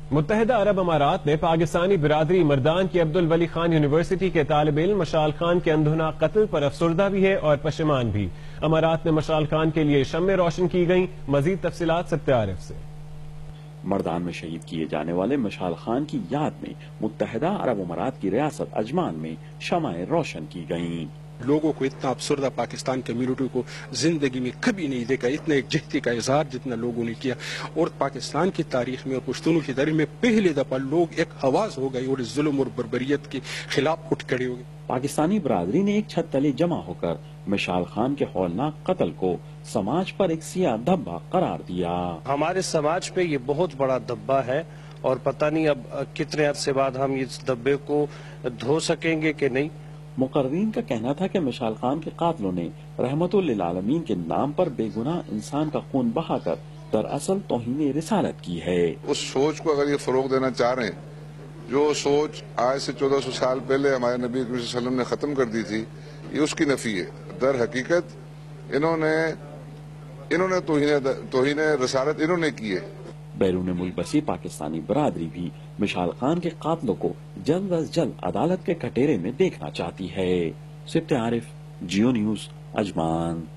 متحدہ عرب امارات نے پاکستانی برادری مردان کی عبدالولی خان یونیورسٹی کے طالب علم مشال خان کے اندھونا قتل پر افسردہ بھی ہے اور پشیمان بھی۔ امارات نے مشال خان کے لیے شمعیں روشن کی گئیں۔ مزید تفصیلات سبت عارف سے۔ مردان میں شہید کیے جانے والے مشال خان کی یاد میں متحدہ عرب امارات کی ریاست عجمان میں شمعیں روشن کی گئیں۔ لوگوں کو اتنا افسردہ پاکستان کمیونٹی کو زندگی میں کبھی نہیں دیکھا، اتنا ایک جہتی کا اظہار جتنا لوگوں نے کیا، اور پاکستان کی تاریخ میں اور پشتونوں کی تاریخ میں پہلی دفعہ لوگ ایک آواز ہو گئی اور اس ظلم اور بربریت کے خلاف اٹھ کھڑے ہو گئے۔ پاکستانی برادری نے ایک چھت تلے جمع ہو کر مشال خان کے ہولناک قتل کو سماج پر ایک سیاہ دھبا قرار دیا۔ ہمارے سماج پہ یہ بہت بڑا دھبا ہے اور پتہ نہیں اب کتنے عرصے بعد ہم اس دھبے کو دھو سکیں گے کہ نہیں۔ مقررین کا کہنا تھا کہ مشال خان کے قاتلوں نے رحمت للعالمین کے نام پر بے گناہ انسان کا خون بہا کر دراصل توہین رسالت کی ہے۔ اس سوچ کو اگر یہ فروغ دینا چاہ رہے ہیں، جو سوچ آج سے 1400 سال پہلے ہمارے نبی صلی اللہ علیہ وسلم نے ختم کر دی تھی، یہ اس کی نفی ہے۔ در حقیقت انہوں نے توہین رسالت انہوں نے کی ہے۔ بیرون ملک بسی پاکستانی برادری بھی مشال خان کے قاتلوں کو جلد از جلد عدالت کے کٹہرے میں دیکھنا چاہتی ہے۔ سبت عارف، جیو نیوز، عجمان۔